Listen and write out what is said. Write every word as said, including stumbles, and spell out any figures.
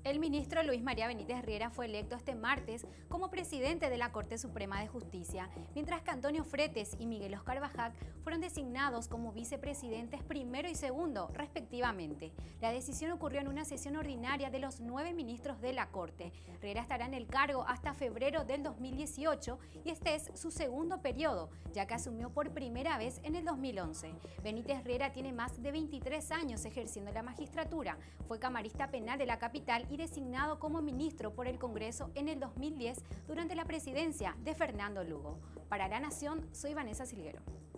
El ministro Luis María Benítez Riera fue electo este martes como presidente de la Corte Suprema de Justicia, mientras que Antonio Fretes y Miguel Oscar Bajac fueron designados como vicepresidentes primero y segundo, respectivamente. La decisión ocurrió en una sesión ordinaria de los nueve ministros de la Corte. Riera estará en el cargo hasta febrero del dos mil dieciocho y este es su segundo periodo, ya que asumió por primera vez en el dos mil once. Benítez Riera tiene más de veintitrés años ejerciendo la magistratura, fue camarista penal de la capital y designado como ministro por el Congreso en el dos mil diez durante la presidencia de Fernando Lugo. Para La Nación, soy Vanessa Silguero.